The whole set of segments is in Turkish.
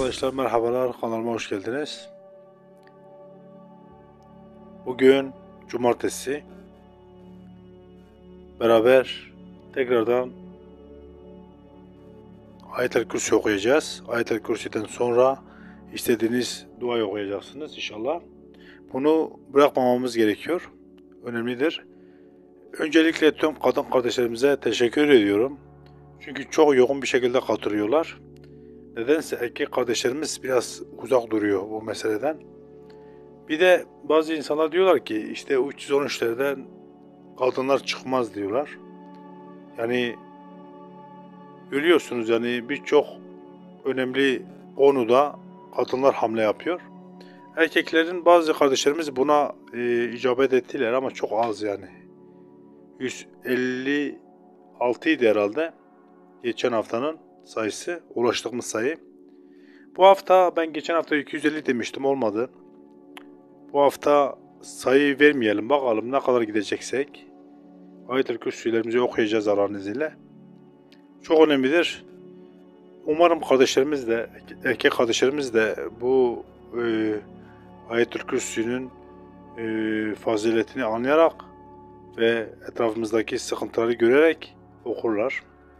Arkadaşlar merhabalar, kanalıma hoş geldiniz. Bugün cumartesi, beraber tekrardan Ayet-el Kürsi okuyacağız. Ayet-el Kürsi'den sonra istediğiniz duayı okuyacaksınız inşallah. Bunu bırakmamamız gerekiyor. Önemlidir. Öncelikle tüm kadın kardeşlerimize teşekkür ediyorum. Çünkü çok yoğun bir şekilde katılıyorlar. Nedense erkek kardeşlerimiz biraz uzak duruyor bu meseleden. Bir de bazı insanlar diyorlar ki işte 313'lerden kadınlar çıkmaz diyorlar. Yani görüyorsunuz yani birçok önemli konuda kadınlar hamle yapıyor. Erkeklerin bazı kardeşlerimiz buna icabet ettiler ama çok az yani. 156 idi herhalde geçen haftanın sayısı, ulaştığımız sayı. Bu hafta ben geçen hafta 250 demiştim, olmadı. Bu hafta sayı vermeyelim, bakalım ne kadar gideceksek. Ayet-el Kürsü'lerimizi okuyacağız Allah'ın izniyle. Çok önemlidir. Umarım kardeşlerimiz de, erkek kardeşlerimiz de bu Ayet-el Kürsü'nün faziletini anlayarak ve etrafımızdaki sıkıntıları görerek okurlar.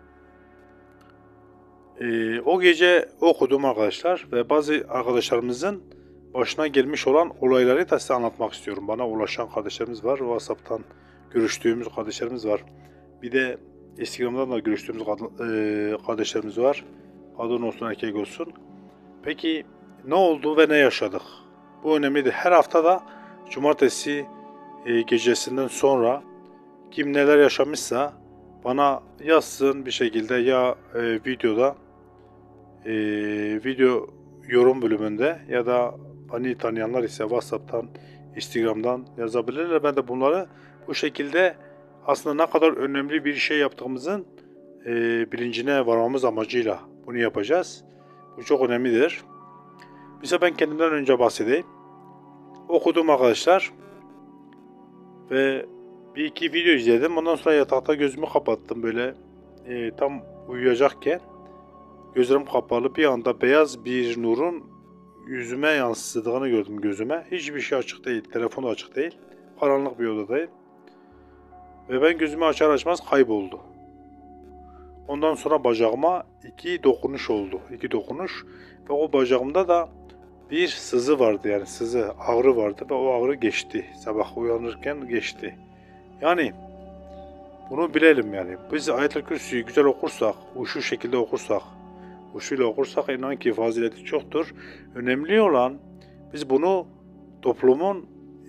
O gece okudum arkadaşlar ve bazı arkadaşlarımızın başına gelmiş olan olayları da size anlatmak istiyorum. Bana ulaşan kardeşlerimiz var, WhatsApp'tan görüştüğümüz kardeşlerimiz var. Bir de Instagram'dan da görüştüğümüz kardeşlerimiz var. Kadın olsun erkek olsun. Peki ne oldu ve ne yaşadık? Bu önemlidir. Her hafta da cumartesi gecesinden sonra kim neler yaşamışsa bana yazsın bir şekilde, ya videoda, video yorum bölümünde, ya da beni tanıyanlar ise WhatsApp'tan, Instagram'dan yazabilirler. Ben de bunları bu şekilde aslında ne kadar önemli bir şey yaptığımızın bilincine varmamız amacıyla bunu yapacağız. Bu çok önemlidir. Mesela ben kendimden önce bahsedeyim. Okudum arkadaşlar ve bir iki video izledim. Ondan sonra yatakta gözümü kapattım böyle tam uyuyacakken. Gözlerim kapalı, bir anda beyaz bir nurun yüzüme yansıdığını gördüm gözüme. Hiçbir şey açık değil, telefon açık değil. Karanlık bir odadayım. Ve ben gözümü açar açmaz kayboldu. Ondan sonra bacağıma iki dokunuş oldu. İki dokunuş. Ve o bacağımda da bir sızı vardı, yani sızı, ağrı vardı ve o ağrı geçti. Sabah uyanırken geçti. Yani bunu bilelim yani. Biz Ayet-el Kürsü'yü güzel okursak, şu şekilde okursak, huşuyla okursak inan ki fazileti çoktur. Önemli olan biz bunu toplumun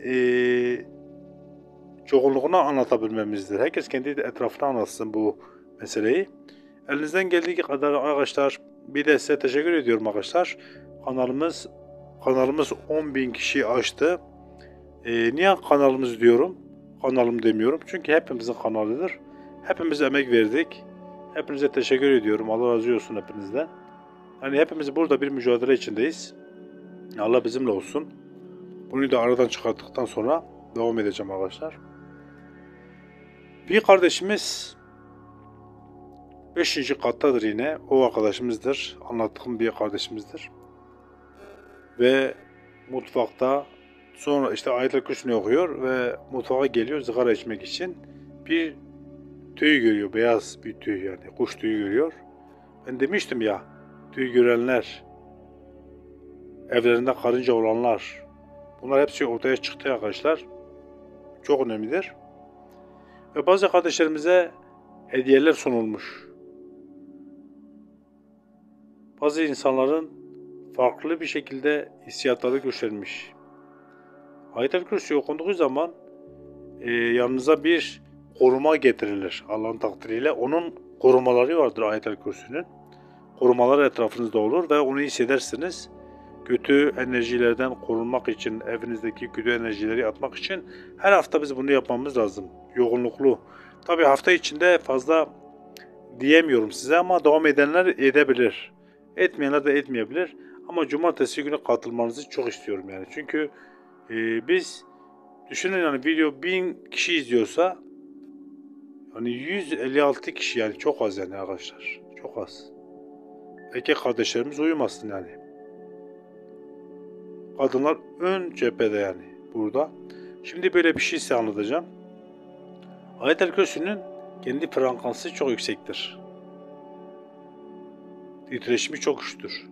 çoğunluğuna anlatabilmemizdir. Herkes kendi etrafına anlatsın bu meseleyi. Elinizden geldiği kadar arkadaşlar, bir de size teşekkür ediyorum arkadaşlar. Kanalımız 10.000 kişi aştı. Niye kanalımız diyorum? Kanalım demiyorum. Çünkü hepimizin kanalıdır. Hepimiz emek verdik. Hepinize teşekkür ediyorum. Allah razı olsun hepinizden. Hani hepimiz burada bir mücadele içindeyiz. Allah bizimle olsun. Bunu da aradan çıkarttıktan sonra devam edeceğim arkadaşlar. Bir kardeşimiz 5. kattadır yine. O arkadaşımızdır. Anlattığım bir kardeşimizdir. Ve mutfakta sonra işte Ayet-el Kürsü'nü okuyor ve mutfağa geliyor sigara içmek için. Bir tüy görüyor. Beyaz bir tüy, yani kuş tüyü görüyor. Ben demiştim ya, tüy görenler, evlerinde karınca olanlar, bunlar hepsi ortaya çıktı arkadaşlar. Çok önemlidir. Ve bazı kardeşlerimize hediyeler sunulmuş. Bazı insanların farklı bir şekilde hissiyatları göstermiş. Ayet-el Kürsi okunduğu zaman yanınıza bir koruma getirilir Allah'ın takdiriyle. Onun korumaları vardır Ayet-el Kürsi'nin. Korumalar etrafınızda olur ve onu hissedersiniz. Kötü enerjilerden korunmak için, evinizdeki kötü enerjileri atmak için her hafta biz bunu yapmamız lazım. Yoğunluklu. Tabi hafta içinde fazla diyemiyorum size ama devam edenler edebilir. Etmeyenler de etmeyebilir. Ama cumartesi günü katılmanızı çok istiyorum yani. Çünkü biz düşünün yani, video 1000 kişi izliyorsa hani 156 kişi, yani çok az yani arkadaşlar. Çok az. Erkek kardeşlerimiz uyumasın yani. Kadınlar ön cephede yani burada. Şimdi böyle bir şey size anlatacağım. Ayet-el Kürsü'nün kendi frekansı çok yüksektir. Titreşimi çok güçlüdür.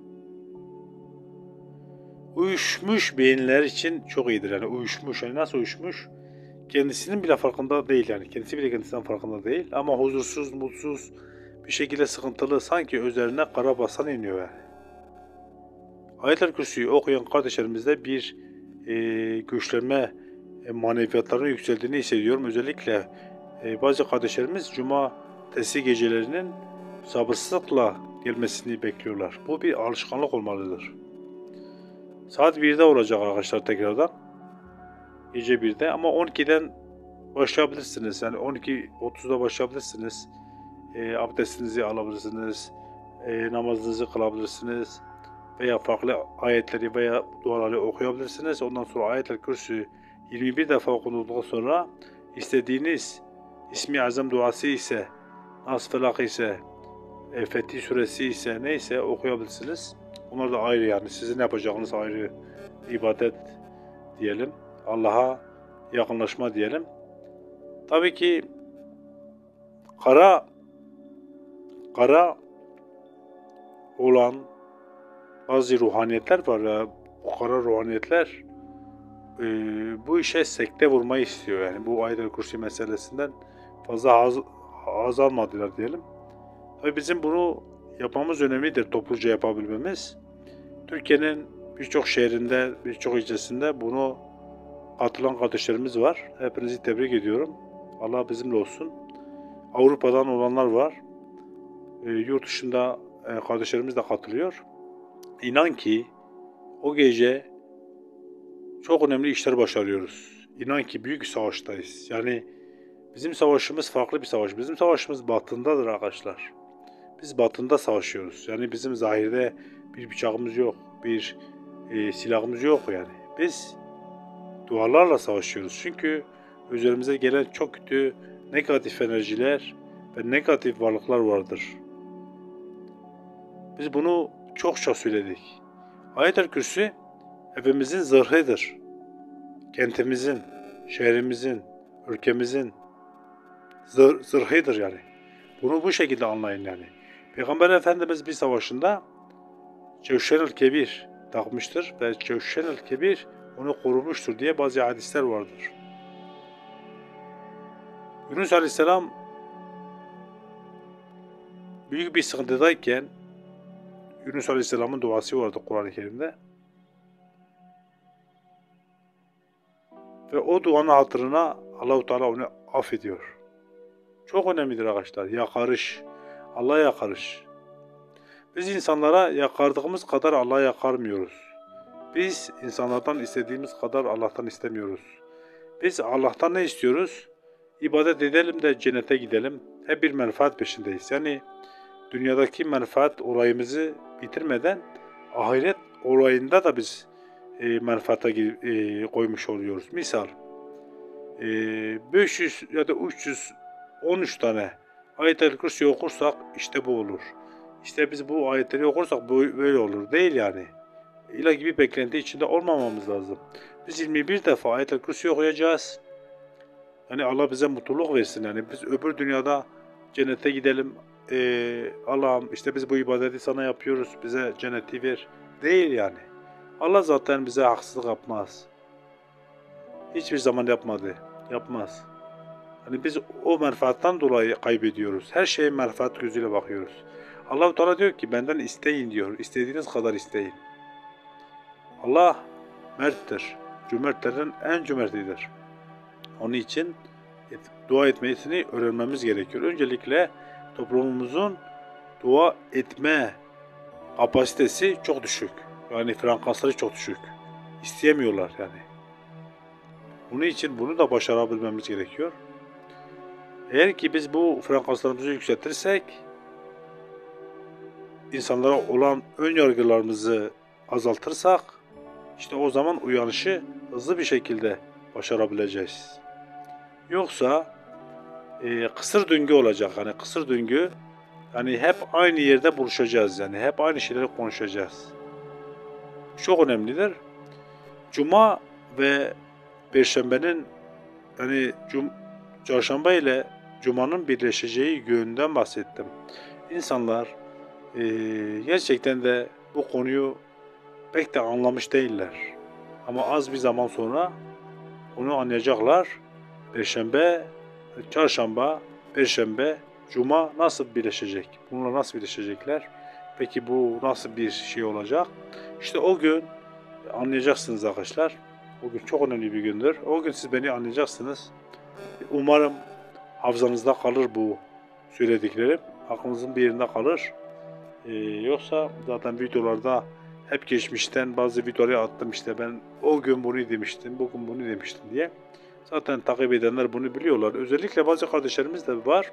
Uyuşmuş beyinler için çok iyidir. Yani uyuşmuş. Yani nasıl uyuşmuş? Kendisinin bile farkında değil yani. Kendisi bile kendisinden farkında değil. Ama huzursuz, mutsuz, bir şekilde sıkıntılı, sanki üzerine kara basan iniyor yani. Ayet-el Kürsü'yü okuyan kardeşlerimizde bir güçlenme maneviyatlarının yükseldiğini hissediyorum. Özellikle bazı kardeşlerimiz cumartesi gecelerinin sabırsızlıkla gelmesini bekliyorlar. Bu bir alışkanlık olmalıdır. Saat 1'de olacak arkadaşlar tekrardan. Gece 1'de ama 12'den başlayabilirsiniz. Yani 12.30'da başlayabilirsiniz. Abdestinizi alabilirsiniz. Namazınızı kılabilirsiniz. Veya farklı ayetleri veya duaları okuyabilirsiniz. Ondan sonra Ayet-el Kürsü 21 defa okunduktan sonra istediğiniz İsmi Azam duası ise, Nas Felak ise, Fetih Suresi ise neyse okuyabilirsiniz. Bunlar da ayrı yani. Sizin yapacağınız ayrı ibadet diyelim. Allah'a yakınlaşma diyelim. Tabii ki kara olan bazı ruhaniyetler var ya, bu kara ruhaniyetler bu işe sekte vurmayı istiyor yani bu Ayet-el Kürsi meselesinden fazla haz almadılar diyelim. Tabii bizim bunu yapmamız önemlidir, topluca yapabilmemiz. Türkiye'nin birçok şehrinde, birçok ilçesinde bunu katılan kardeşlerimiz var. Hepinizi tebrik ediyorum. Allah bizimle olsun. Avrupa'dan olanlar var. Yurt dışında kardeşlerimiz de katılıyor. İnan ki o gece çok önemli işler başarıyoruz. İnan ki büyük bir savaştayız. Yani bizim savaşımız farklı bir savaş. Bizim savaşımız batındadır arkadaşlar. Biz batında savaşıyoruz. Yani bizim zahirde bir bıçağımız yok. Bir silahımız yok yani. Biz dualarla savaşıyoruz. Çünkü üzerimize gelen çok kötü negatif enerjiler ve negatif varlıklar vardır. Biz bunu çokça söyledik. Ayet-el Kürsü evimizin zırhıdır. Kentimizin, şehrimizin, ülkemizin zırhıdır yani. Bunu bu şekilde anlayın yani. Peygamber Efendimiz bir savaşında Cevşen-el Kebir takmıştır ve Cevşen-el Kebir onu korumuştur diye bazı hadisler vardır. Yunus Aleyhisselam büyük bir sıkıntıdayken Yunus Aleyhisselam'ın duası vardı Kur'an-ı Kerim'de. Ve o duanın hatırına Allah-u Teala onu affediyor. Çok önemlidir arkadaşlar. Yakarış. Allah'a yakarış. Biz insanlara yakardığımız kadar Allah'a yakarmıyoruz. Biz insanlardan istediğimiz kadar Allah'tan istemiyoruz. Biz Allah'tan ne istiyoruz? İbadet edelim de cennete gidelim. Hep bir menfaat peşindeyiz. Yani dünyadaki menfaat olayımızı bitirmeden ahiret olayında da biz menfaata koymuş oluyoruz. Misal 500 ya da 313 tane Ayet-el Kürsi okursak işte bu olur. İşte biz bu ayetleri okursak böyle olur. Değil yani. İlla gibi beklenti içinde olmamamız lazım. Biz 21 defa Ayet-el Kürsi okuyacağız. Yani Allah bize mutluluk versin. Yani biz öbür dünyada cennete gidelim. Allah'ım işte biz bu ibadeti sana yapıyoruz. Bize cenneti ver. Değil yani. Allah zaten bize haksızlık yapmaz. Hiçbir zaman yapmadı. Yapmaz. Hani biz o menfaattan dolayı kaybediyoruz. Her şeye menfaat gözüyle bakıyoruz. Allah-u Teala diyor ki benden isteyin diyor. İstediğiniz kadar isteyin. Allah merttir. Cömertlerin en cömertidir. Onun için dua etmesini öğrenmemiz gerekiyor. Öncelikle toplumumuzun dua etme kapasitesi çok düşük. Yani frekansları çok düşük. İsteyemiyorlar yani. Bunun için bunu da başarabilmemiz gerekiyor. Eğer ki biz bu frekanslarımızı yükseltirsek, insanlara olan ön yargılarımızı azaltırsak, işte o zaman uyanışı hızlı bir şekilde başarabileceğiz. Yoksa kısır döngü olacak. Hani kısır döngü, yani hep aynı yerde buluşacağız yani. Hep aynı şeyleri konuşacağız. Çok önemlidir. Cuma ve Perşembenin yani Çarşamba ile Cuma'nın birleşeceği günden bahsettim. İnsanlar gerçekten de bu konuyu pek de anlamış değiller. Ama az bir zaman sonra onu anlayacaklar. Perşembe, Çarşamba, Perşembe, Cuma nasıl birleşecek? Bunlar nasıl birleşecekler? Peki bu nasıl bir şey olacak? İşte o gün anlayacaksınız arkadaşlar. O gün çok önemli bir gündür. O gün siz beni anlayacaksınız. Umarım hafızanızda kalır bu söylediklerim. Aklınızın bir yerinde kalır. Yoksa zaten videolarda hep geçmişten bazı videoları attım işte ben o gün bunu demiştim, bugün bunu demiştim diye. Zaten takip edenler bunu biliyorlar. Özellikle bazı kardeşlerimiz de var.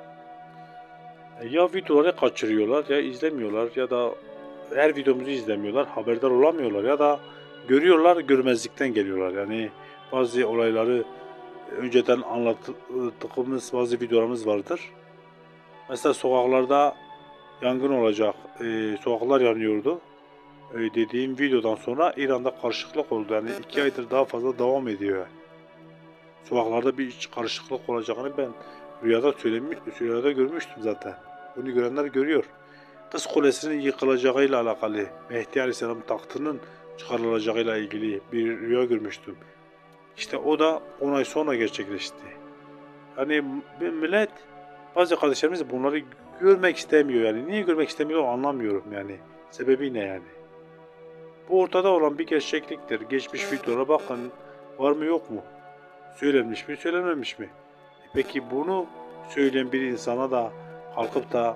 Ya videoları kaçırıyorlar ya izlemiyorlar ya da her videomuzu izlemiyorlar, haberdar olamıyorlar ya da görüyorlar görmezlikten geliyorlar. Yani bazı olayları önceden anlattığımız bazı videolarımız vardır. Mesela sokaklarda yangın olacak, sokaklar yanıyordu. Dediğim videodan sonra İran'da karışıklık oldu. Yani 2 aydır daha fazla devam ediyor. Sokaklarda bir iç karışıklık olacağını ben rüyada görmüştüm zaten. Bunu görenler görüyor. Kız Kulesi'nin yıkılacağıyla alakalı, Mehdi Aleyhisselam tahtının çıkarılacağıyla ilgili bir rüya görmüştüm. İşte o da 10 ay sonra gerçekleşti. Hani millet, bazı kardeşlerimiz bunları görmek istemiyor yani. Niye görmek istemiyor anlamıyorum yani. Sebebi ne yani? Bu ortada olan bir gerçekliktir. Geçmiş videolara bakın. Var mı yok mu? Söylenmiş mi söylenmemiş mi? Peki bunu söyleyen bir insana da kalkıp da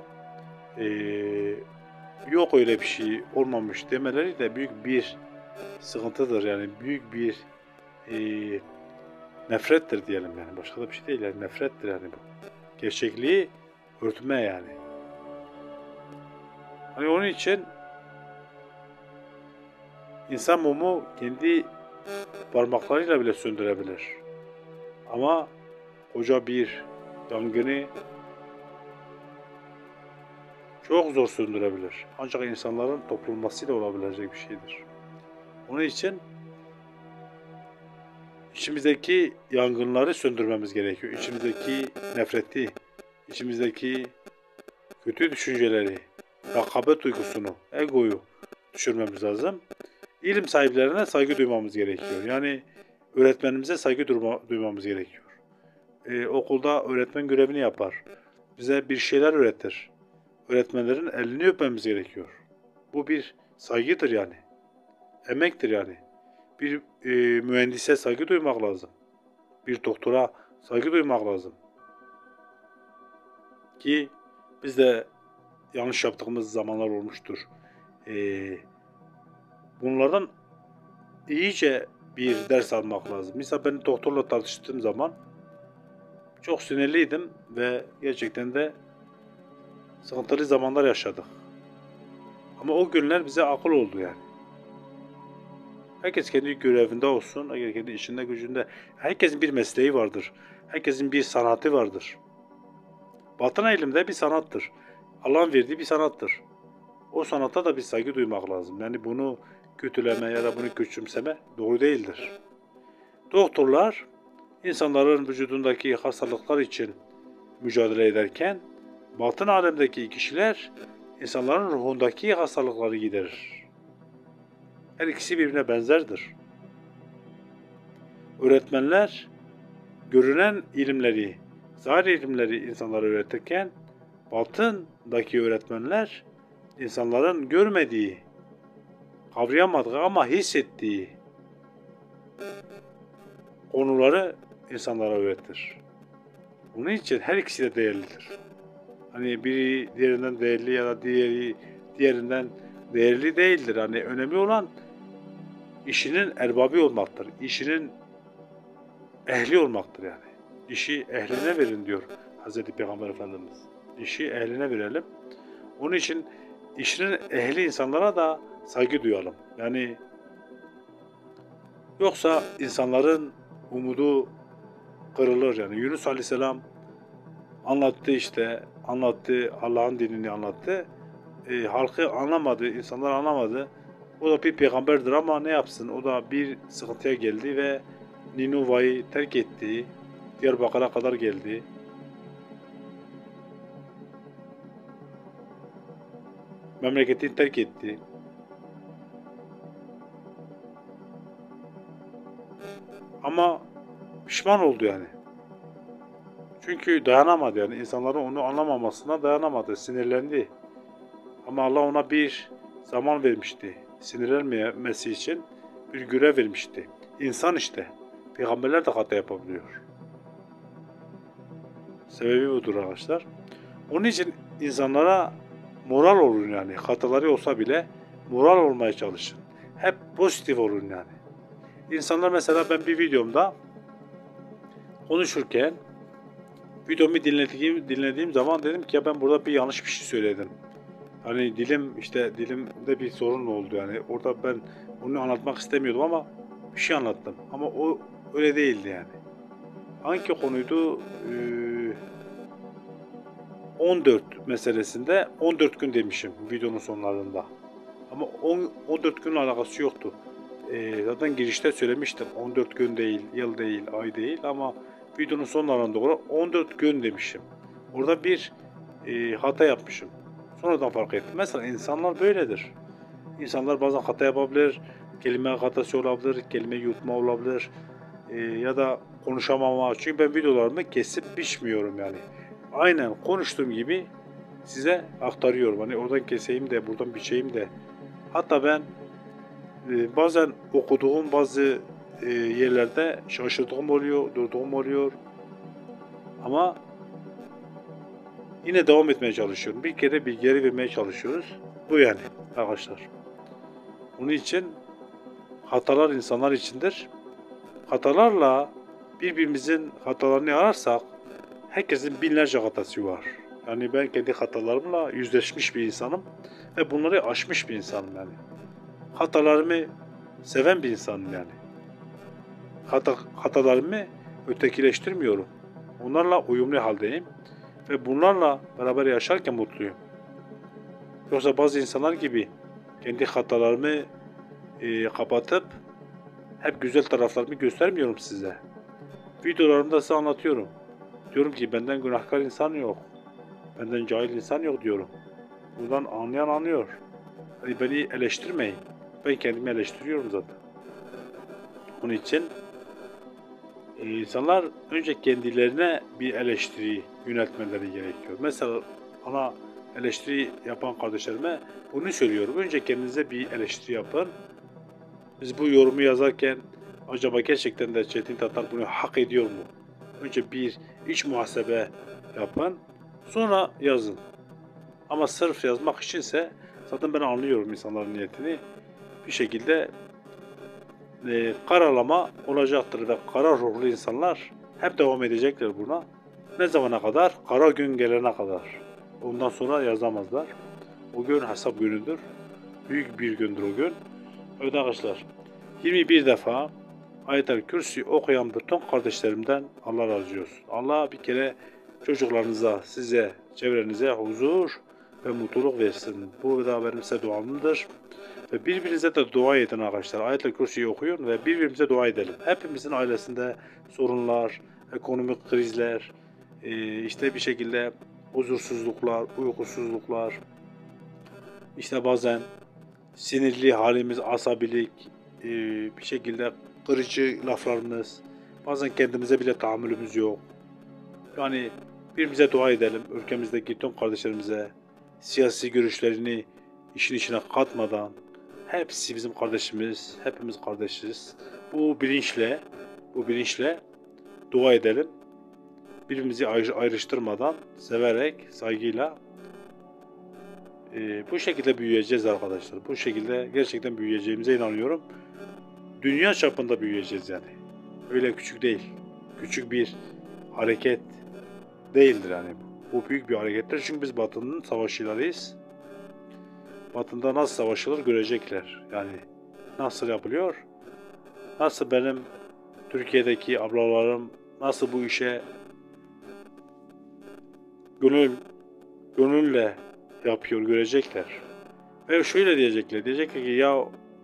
yok öyle bir şey olmamış demeleri de büyük bir sıkıntıdır. Yani büyük bir nefrettir diyelim yani. Başka da bir şey değil yani nefrettir yani bu. Gerçekliği örtme yani. Hani onun için insan mumu kendi parmaklarıyla bile söndürebilir. Ama koca bir yangını çok zor söndürebilir. Ancak insanların toplanmasıyla olabilecek bir şeydir. Onun için içimizdeki yangınları söndürmemiz gerekiyor. İçimizdeki nefreti, içimizdeki kötü düşünceleri, rekabet duygusunu, egoyu düşürmemiz lazım. İlim sahiplerine saygı duymamız gerekiyor. Yani öğretmenimize saygı duymamız gerekiyor. Okulda öğretmen görevini yapar. Bize bir şeyler öğretir. Öğretmenlerin elini öpmemiz gerekiyor. Bu bir saygıdır yani. Emektir yani. Bir mühendise saygı duymak lazım. Bir doktora saygı duymak lazım. Ki biz de yanlış yaptığımız zamanlar olmuştur. Bunlardan iyice bir ders almak lazım. Mesela ben doktorla tartıştığım zaman çok sinirliydim ve gerçekten de sıkıntılı zamanlar yaşadık. Ama o günler bize akıl oldu yani. Herkes kendi görevinde olsun, herkes kendi işinde gücünde. Herkesin bir mesleği vardır. Herkesin bir sanatı vardır. Batın ilimde bir sanattır. Allah'ın verdiği bir sanattır. O sanata da bir saygı duymak lazım. Yani bunu kötüleme ya da bunu küçümseme doğru değildir. Doktorlar insanların vücudundaki hastalıklar için mücadele ederken batın alemdeki kişiler insanların ruhundaki hastalıkları giderir. Her ikisi birbirine benzerdir. Öğretmenler görünen ilimleri, zahir ilimleri insanlara öğretirken batındaki öğretmenler insanların görmediği, kavrayamadığı ama hissettiği konuları insanlara öğretir. Bunun için her ikisi de değerlidir. Hani biri diğerinden değerli ya da diğerinden değerli değildir. Hani önemli olan işinin erbabı olmaktır. İşinin ehli olmaktır yani. İşi ehline verin diyor Hz. Peygamber Efendimiz. İşi ehline verelim. Onun için işinin ehli insanlara da saygı duyalım. Yani yoksa insanların umudu kırılır yani. Yunus Aleyhisselam anlattı Allah'ın dinini anlattı. Halkı anlamadı, insanlar anlamadı. O da bir peygamberdir ama ne yapsın? O da bir sıkıntıya geldi ve Ninuva'yı terk etti. Diyarbakır'a kadar geldi. Memleketini terk etti. Ama pişman oldu yani. Çünkü dayanamadı yani. İnsanların onu anlamamasına dayanamadı. Sinirlendi. Ama Allah ona bir zaman vermişti. Sinirlenmemesi için bir görev vermişti. İnsan işte. Peygamberler de hata yapabiliyor. Sebebi budur arkadaşlar. Onun için insanlara moral olun yani. Hataları olsa bile moral olmaya çalışın. Hep pozitif olun yani. İnsanlar mesela ben bir videomda konuşurken videomu dinlediğim zaman dedim ki ya ben burada bir yanlış bir şey söyledim. Hani dilimde bir sorun oldu yani. Orada ben onu anlatmak istemiyordum ama bir şey anlattım. Ama o öyle değildi yani. Hangi konuydu? 14 meselesinde 14 gün demişim videonun sonlarında. Ama 14 günle alakası yoktu. Zaten girişte söylemiştim. 14 gün değil, yıl değil, ay değil ama videonun sonlarına doğru 14 gün demişim. Orada bir hata yapmışım. Sonradan fark ettim. Mesela insanlar böyledir. İnsanlar bazen hata yapabilir, kelime hatası olabilir, kelime yutma olabilir ya da konuşamama. Çünkü ben videolarımı kesip biçmiyorum yani. Aynen konuştuğum gibi size aktarıyorum. Hani oradan keseyim de buradan biçeyim de. Hatta ben bazen okuduğum bazı yerlerde şaşırdığım oluyor, durduğum oluyor. Ama yine devam etmeye çalışıyorum. Bir kere bilgileri vermeye çalışıyoruz. Bu yani arkadaşlar. Onun için hatalar insanlar içindir. Hatalarla birbirimizin hatalarını ararsak herkesin binlerce hatası var. Yani ben kendi hatalarımla yüzleşmiş bir insanım ve bunları aşmış bir insanım yani. Hatalarımı seven bir insanım yani. Hatalarımı ötekileştirmiyorum. Onlarla uyumlu haldeyim ve bunlarla beraber yaşarken mutluyum. Yoksa bazı insanlar gibi kendi hatalarımı kapatıp hep güzel taraflarımı göstermiyorum size. Videolarımda size anlatıyorum. Diyorum ki benden günahkar insan yok. Benden cahil insan yok diyorum. Buradan anlayan anlıyor. Hani beni eleştirmeyin. Ben kendimi eleştiriyorum zaten. Onun için insanlar önce kendilerine bir eleştiri yöneltmeleri gerekiyor. Mesela bana eleştiri yapan kardeşlerime bunu söylüyorum. Önce kendinize bir eleştiri yapın. Biz bu yorumu yazarken acaba gerçekten de Çetin Tatar bunu hak ediyor mu? Önce bir iç muhasebe yapın. Sonra yazın. Ama sırf yazmak içinse zaten ben anlıyorum insanların niyetini. Bir şekilde karalama olacaktır ve kara ruhlu insanlar hep devam edecekler buna. Ne zamana kadar? Kara gün gelene kadar. Ondan sonra yazamazlar. O gün hesap günüdür. Büyük bir gündür o gün. Evet arkadaşlar, 21 defa Ayet-el Kürsi okuyan bütün kardeşlerimden Allah razı olsun. Allah bir kere çocuklarınıza, size, çevrenize huzur ve mutluluk versin. Bu da benim size duamdır. Ve birbirinize de dua edin arkadaşlar. Ayet-el Kürsi'yi okuyun ve birbirimize dua edelim. Hepimizin ailesinde sorunlar, ekonomik krizler, işte bir şekilde huzursuzluklar, uykusuzluklar, işte bazen sinirli halimiz, asabilik, bir şekilde kırıcı laflarımız, bazen kendimize bile tahammülümüz yok. Yani birbirimize dua edelim, ülkemizdeki tüm kardeşlerimize, siyasi görüşlerini işin içine katmadan, hepsi bizim kardeşimiz, hepimiz kardeşiz. Bu bilinçle dua edelim. Birbirimizi ayrıştırmadan, severek, saygıyla bu şekilde büyüyeceğiz arkadaşlar. Bu şekilde gerçekten büyüyeceğimize inanıyorum. Dünya çapında büyüyeceğiz yani. Öyle küçük değil. Küçük bir hareket değildir yani. Bu büyük bir harekettir. Çünkü biz Batı'nın savaşçılarıyız. Batı'nda nasıl savaşılır görecekler. Yani nasıl yapılıyor? Nasıl benim Türkiye'deki ablalarım nasıl bu işe gönülle yapıyor görecekler. Ve şöyle diyecekler. Diyecekler ki ya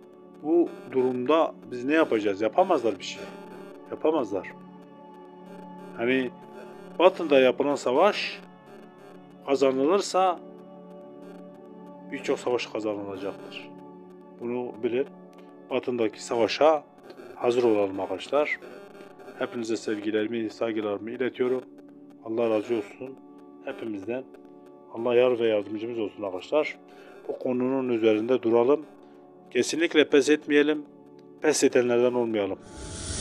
Bu durumda biz ne yapacağız? Yapamazlar bir şey. Yapamazlar. Hani Batı'da yapılan savaş kazanılırsa birçok savaş kazanılacaktır. Bunu bilin. Batı'daki savaşa hazır olalım arkadaşlar. Hepinize sevgilerimi, saygılarımı iletiyorum. Allah razı olsun. Hepimizden. Allah yar ve yardımcımız olsun arkadaşlar. Bu konunun üzerinde duralım. Kesinlikle pes etmeyelim. Pes edenlerden olmayalım.